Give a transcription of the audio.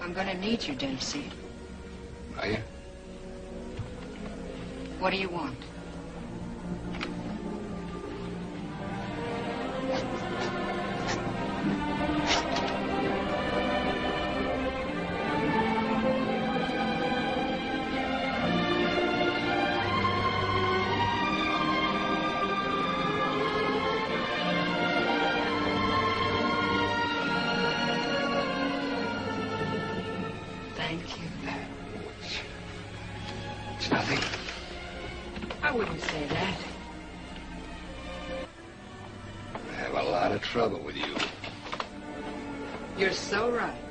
I'm going to need you, Dempsey. Are you? What do you want? Thank you. It's nothing. I wouldn't say that. I have a lot of trouble with you. You're so right.